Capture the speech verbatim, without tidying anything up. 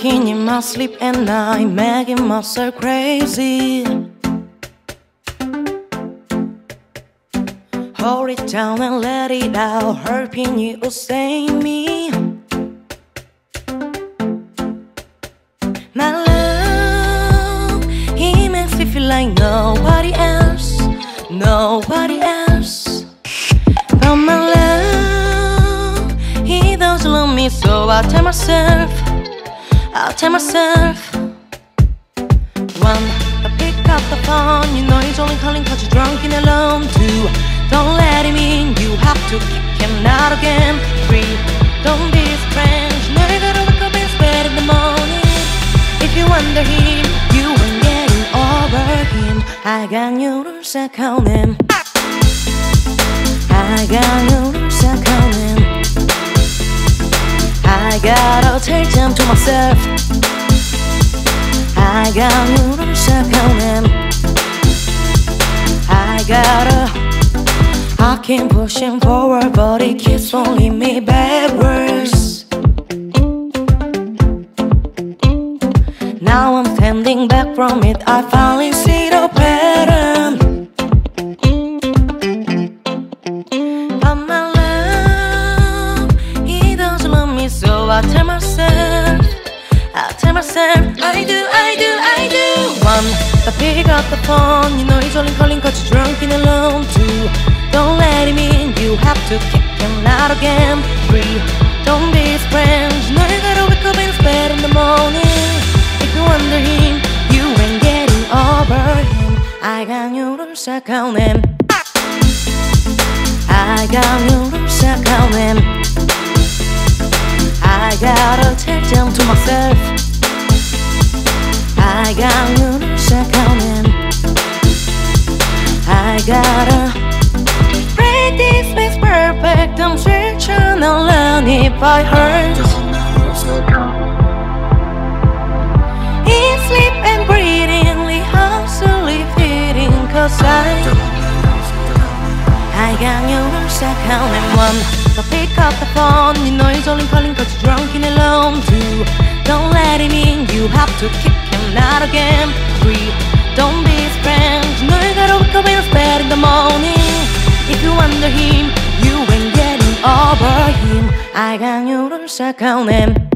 Lurking in my sleep at night, making myself crazy. Hold it down and let it out, hurting you or saying me. My love, he makes me feel like nobody else, nobody else. But my love, he doesn't love me, so I tell myself, I'll tell myself. One, I pick up the phone, you know he's only calling cause you're drunk and alone. Two, don't let him in, you have to kick him out again. Three, don't be his friend, you know you gotta wake up in his bed in the morning. If you under him, you ain't getting over him. I got you to suck on him, I got you to suck on him. I gotta take time to myself, I got you to suck on him. I gotta, I keep pushing forward, but it keeps pulling me backwards. Now I'm standing back from it, I finally see the pattern. But my love, he doesn't love me, so I tell myself, I tell myself, I do, I do, I do. One, I pick up the phone, you know he's only calling cause you're drunk and alone. Two, don't let him in, you have to kick him out again. Three, don't be his friend, you know you gotta wake up in his bed in the morning. If you under him, you ain't getting over him. I got you to suck on him, I got you to suck on him. I gotta take time to myself, I got you to suck on him. I gotta break this place perfect, I'm searching to learn if I hurt. Eat, sleep and breathing, we hustling, feeding, cause I I got you to suck on him. One, so pick up the phone, you know he's only calling cause you're drunk and alone. Two, don't let him in, you have to kick him out again. Three, don't be his friend, you know you gotta wake up in his bed in the morning. If you under him, you ain't getting over him. I got you to suck on him.